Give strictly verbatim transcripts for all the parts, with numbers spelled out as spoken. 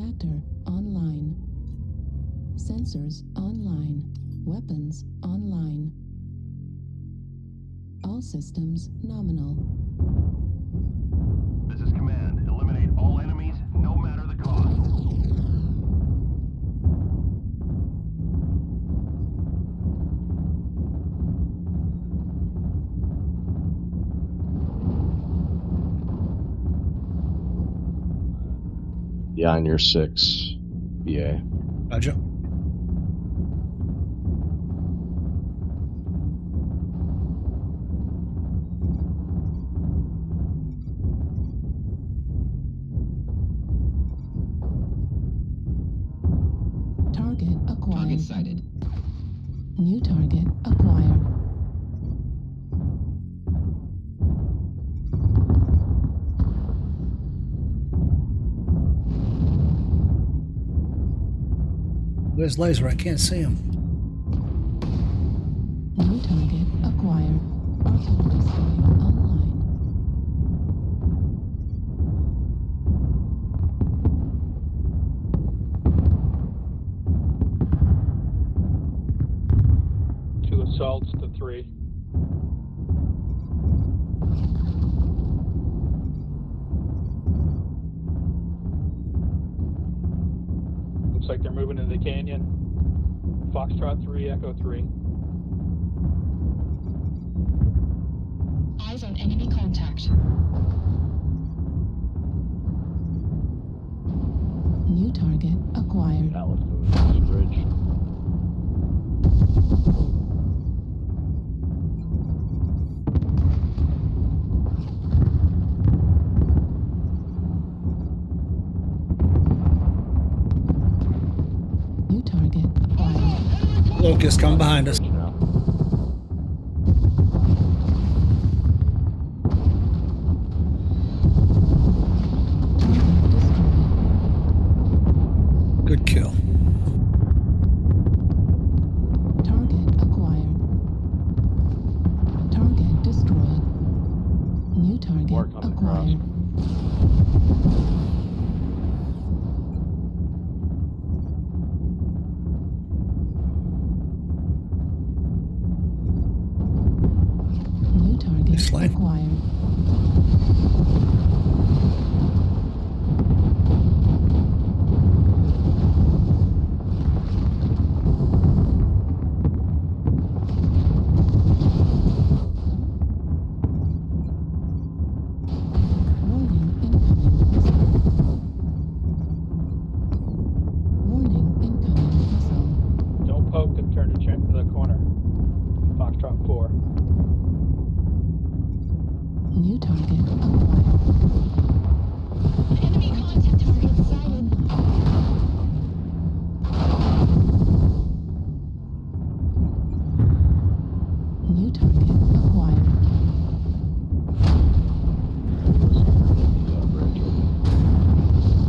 Reactor online. Sensors online. Weapons online. All systems nominal. This is command. Eliminate all enemies, no matter the cost. Yeah, on your six, B A. Roger. Target acquired. Target sighted. New target acquired. Where's laser? I can't see him. New target acquired. Artillery strike online. Two assaults to three. Looks like they're moving into the canyon. Foxtrot three, Echo three. Eyes on enemy contact. New target acquired. Alice moving to this bridge. New target acquired. Locust, come behind us. Bridge now. Target destroyed. Good kill. Target acquired. Target destroyed. New target More coming acquired. New target This line. acquired. Warning incoming missile. Warning incoming missile. Don't poke and turn to check the corner. Foxtrot four. New target acquired. Enemy contact target sighted. New target acquired. Yeah, bridge open.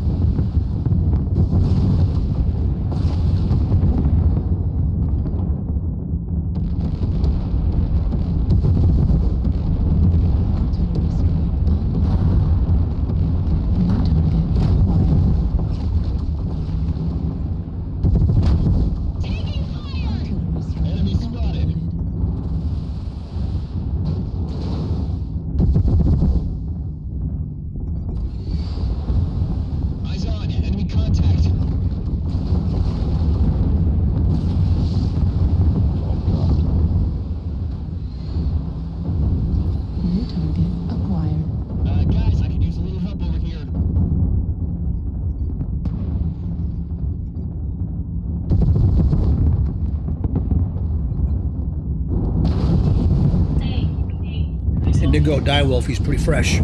Artillery strike online. New target acquired. Taking fire! Artillery strike Enemy spotted. activated. Eyes on. Enemy contact. New target acquired. Uh, guys, I could use a little help over here. Indigo Direwolf, he's pretty fresh.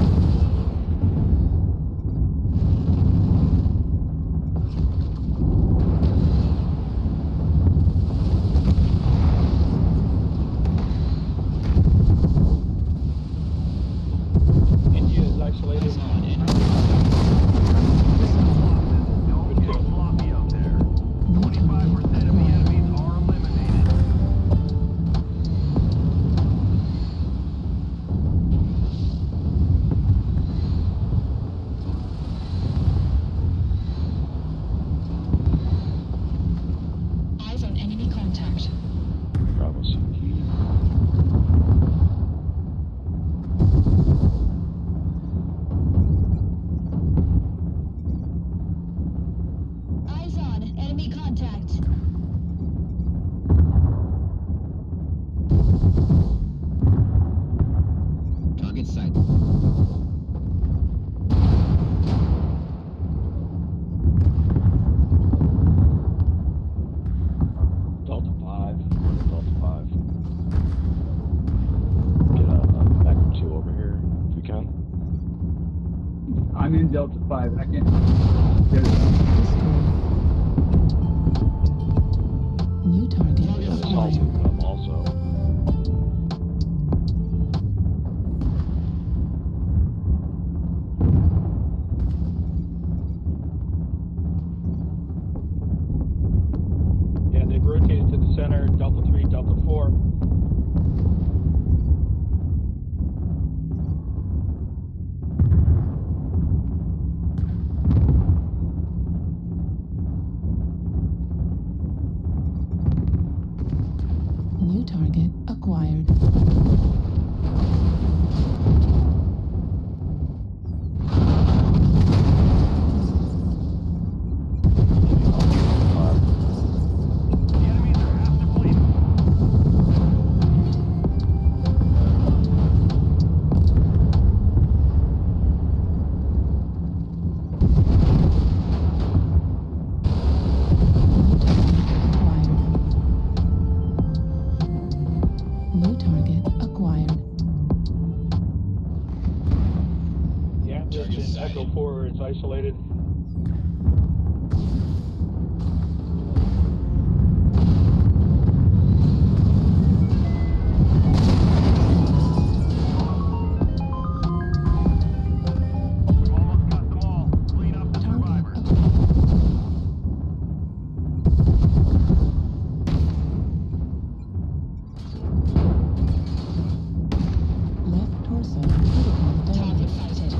India is isolated. Eyes on. Enemy. Don't get sloppy out there. New twenty-five target percent of the acquired. enemies are eliminated. contact. Bravo C T. Eyes on. Enemy contact. Target sight. Delta five. Delta five. Get a, a Magnum two over here if we can. I'm in Delta five. I can't get it. Destroyed. New target Assault acquired. moving up also. Yeah, they've rotated to the center, Delta three, Delta four. New target acquired. The enemies are half depleted. New target acquired. Yeah, this in Echo four is isolated. We've almost got them all. Clean up the Target survivors. acquired. Left torso critical Target damage. sighted.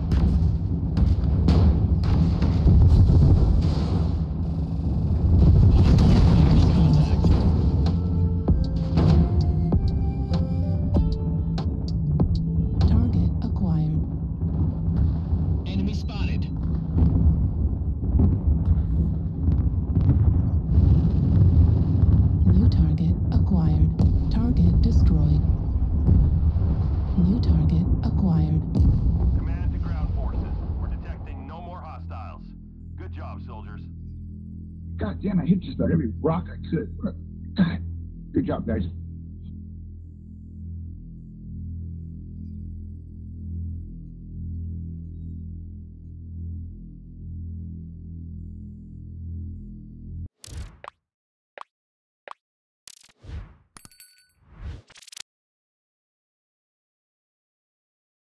Target acquired. Enemy spotted. New target acquired. Target destroyed. New target acquired. Command to ground forces. We're detecting no more hostiles. Good job, soldiers. God damn, I hit just about every rock I could. God, good job, guys.